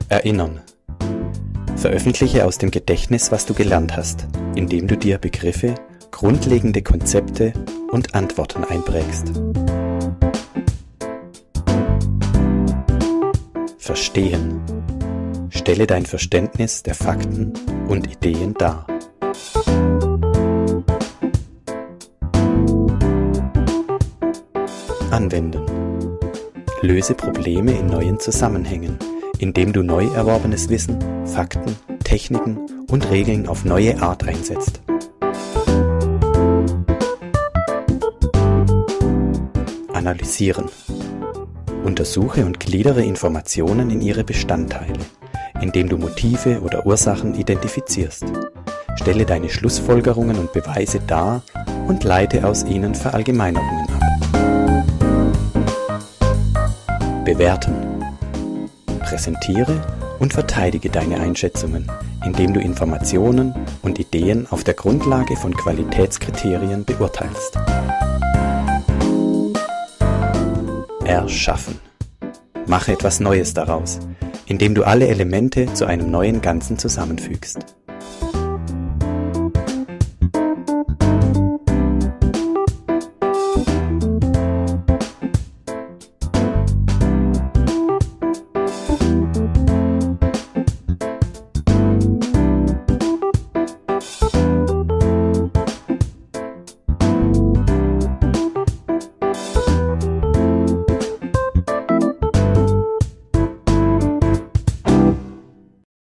Erinnern. Veröffentliche aus dem Gedächtnis, was du gelernt hast, indem du dir Begriffe, grundlegende Konzepte und Antworten einprägst. Verstehen. Stelle dein Verständnis der Fakten und Ideen dar. Anwenden. Löse Probleme in neuen Zusammenhängen, indem du neu erworbenes Wissen, Fakten, Techniken und Regeln auf neue Art einsetzt. Analysieren. Untersuche und gliedere Informationen in ihre Bestandteile, indem du Motive oder Ursachen identifizierst. Stelle deine Schlussfolgerungen und Beweise dar und leite aus ihnen Verallgemeinerungen ab. Bewerten. Präsentiere und verteidige deine Einschätzungen, indem du Informationen und Ideen auf der Grundlage von Qualitätskriterien beurteilst. Erschaffen. Mache etwas Neues daraus, indem du alle Elemente zu einem neuen Ganzen zusammenfügst.